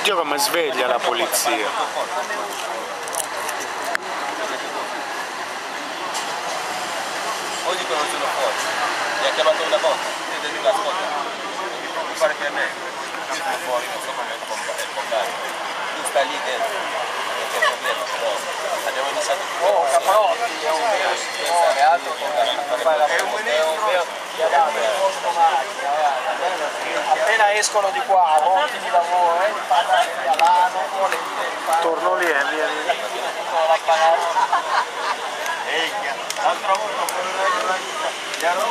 Dio come sveglia la polizia. Oggi non sono fuori, mi ha chiamato una volta, io devo dire ascolta, non mi pare che a me, io sono fuori, non so come combattere, tu stai lì dentro, non c'è problema, però abbiamo iniziato tutto. Oh, Caprotti, è un altro che fare la appena escono di qua, molti di lavoro, Torno lì, via via. L'altra volta gli hanno